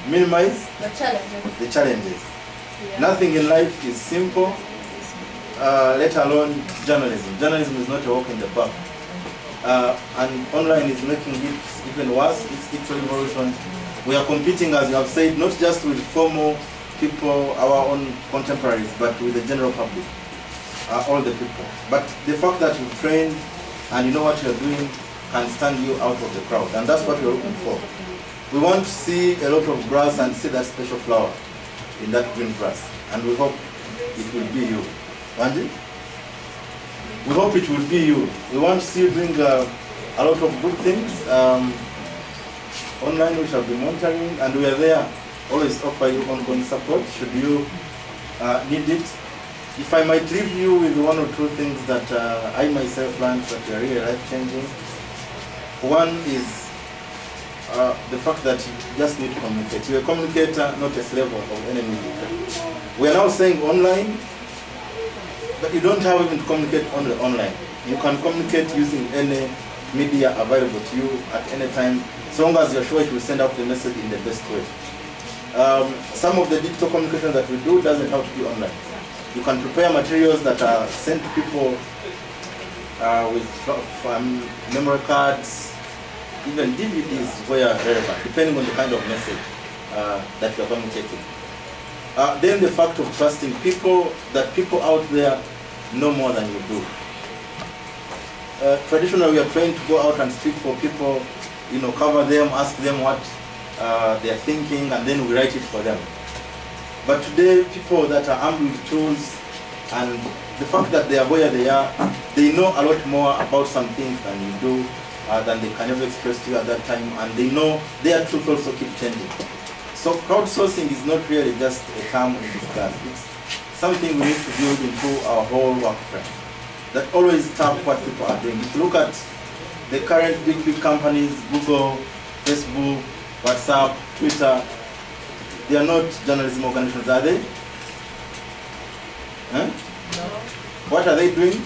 minimize The challenges. the challenges. Yeah. Nothing in life is simple, let alone journalism. Journalism is not a walk in the park. And online is making it even worse. It's digital revolution. We are competing, as you have said, not just with formal people, our own contemporaries, but with the general public, all the people. But the fact that you've trained and you know what you're doing can stand you out of the crowd, and that's what we're looking for. We want to see a lot of grass and see that special flower in that green grass, and we hope it will be you. Wanji? We hope it will be you. We want to see you doing a lot of good things. Online we shall be monitoring, and we are there, always offer you ongoing support should you need it. If I might leave you with one or two things that I myself learned that are really life-changing. One is the fact that you just need to communicate. You're a communicator, not a slave of any media. We are now saying online, but you don't have even to communicate only online. You can communicate using any media available to you at any time, as long as you're sure it will send out the message in the best way. Some of the digital communication that we do doesn't have to be online. You can prepare materials that are sent to people with memory cards, even DVDs where relevant, depending on the kind of message that you are communicating. Then the fact of trusting people, that people out there know more than you do. Traditionally, we are trained to go out and speak for people, you know, cover them, ask them what they are thinking, and then we write it for them. But today, people that are armed with tools and the fact that they are where they are, they know a lot more about some things than you do, than they can ever express to you at that time, and they know their truth also keep changing. So crowdsourcing is not really just a term in discuss. It's something we need to build into our whole work frame that always tap what people are doing. If you look at the current big companies, Google, Facebook, WhatsApp, Twitter, they are not journalism organizations, are they? Huh? No. What are they doing?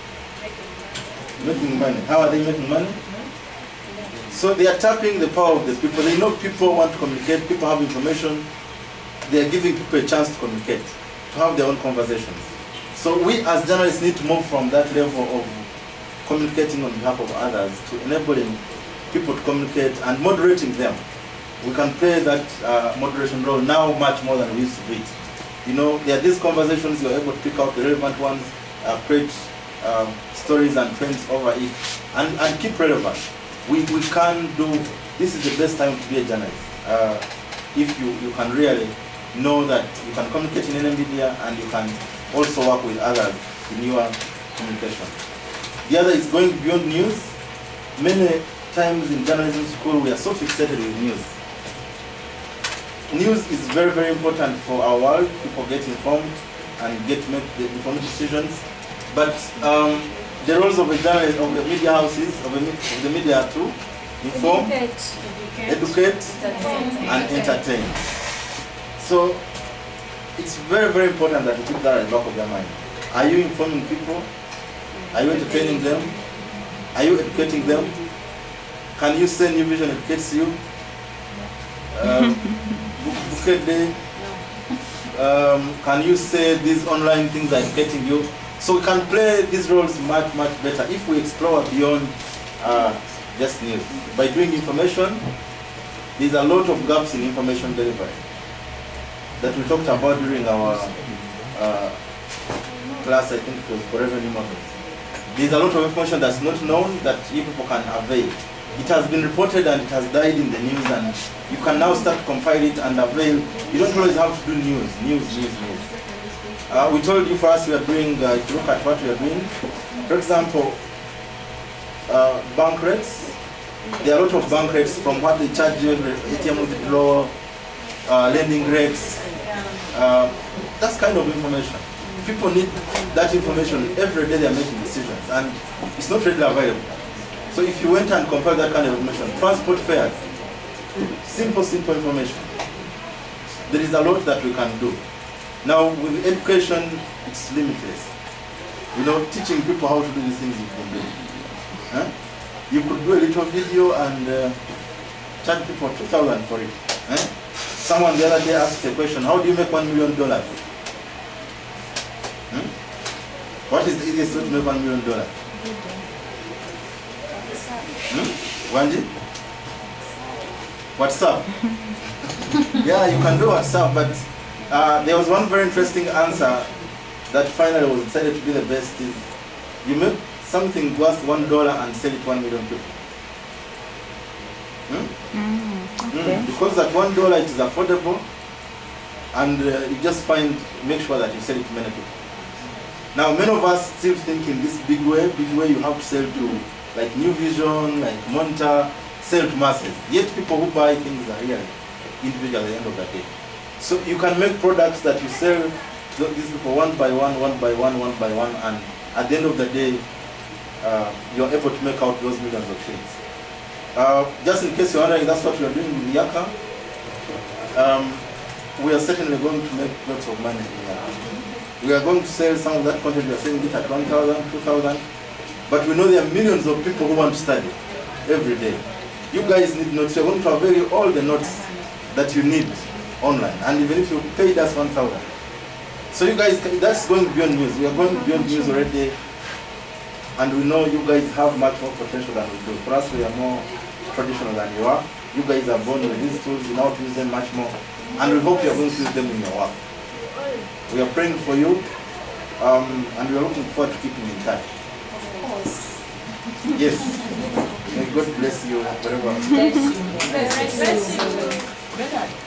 Making money. How are they making money? So they are tapping the power of the people. They know people want to communicate, people have information. They are giving people a chance to communicate, to have their own conversations. So we as journalists need to move from that level of communicating on behalf of others to enabling people to communicate and moderating them. We can play that moderation role now much more than we used to do it. You know, there are these conversations, you're able to pick out the relevant ones, create stories and trends over it, and keep relevant. We can do, this is the best time to be a journalist. If you can really know that you can communicate in any media and you can also work with others in your communication. The other is going beyond news. Many times in journalism school we are so fixated with news. News is very, very important for our world. People get informed and get to make the informed decisions. But the roles of a journalist, of the media houses, of the media are to inform, educate, and entertain. So it's very, very important that you keep that at the back of your mind. Are you informing people? Are you entertaining them? Are you educating them? Can you say New Vision educates you? Bouquet Day. Can you say these online things are educating you? So we can play these roles much, much better if we explore beyond just news. By doing information, there's a lot of gaps in information delivery that we talked about during our class, I think it was for revenue models. There's a lot of information that's not known that you people can avail. It has been reported and it has died in the news, and you can now start to compile it and avail. You don't always have to do news. We told you for us we are doing, if you look at what we are doing, for example, bank rates. There are a lot of bank rates from what they charge you, ATM withdrawal, lending rates. That's kind of information. People need that information every day. They are making decisions, and it's not readily available. So if you went and compare that kind of information, transport fares, simple information. There is a lot that we can do. Now with education, it's limitless. You know, teaching people how to do these things you can do. Huh? You could do a little video and charge people 2,000 for it. Someone the other day asked a question, how do you make $1 million? What is the easiest way to make $1 million? Wanji? WhatsApp. Yeah, you can do WhatsApp, but there was one very interesting answer that finally was decided to be the best. Is you make something worth $1 and sell it to 1 million people. Okay. Because at $1 it is affordable, and you just make sure that you sell it to many people. Now many of us still think in this big way you have to sell to like New Vision, like Monitor, sell to masses. Yet people who buy things are really individual at the end of the day. So you can make products that you sell to these people one by one, and at the end of the day, you're able to make out those millions of shillings. Just in case you're wondering, that's what we are doing with Yaka. We are certainly going to make lots of money in Yaka. We are going to sell some of that content. We are selling it at 1,000, 2,000. But we know there are millions of people who want to study every day. You guys need notes. You're going to avail all the notes that you need online. And even if you paid us 1,000. So you guys, that's going beyond news. We are going beyond news already. And we know you guys have much more potential than we do. For us, we are more traditional than you are. You guys are born with these tools. You know how to use them much more. And we hope you are going to use them in your work. We are praying for you. And we are looking forward to keeping in touch. Yes. May God bless you wherever. Bless you. Bless you.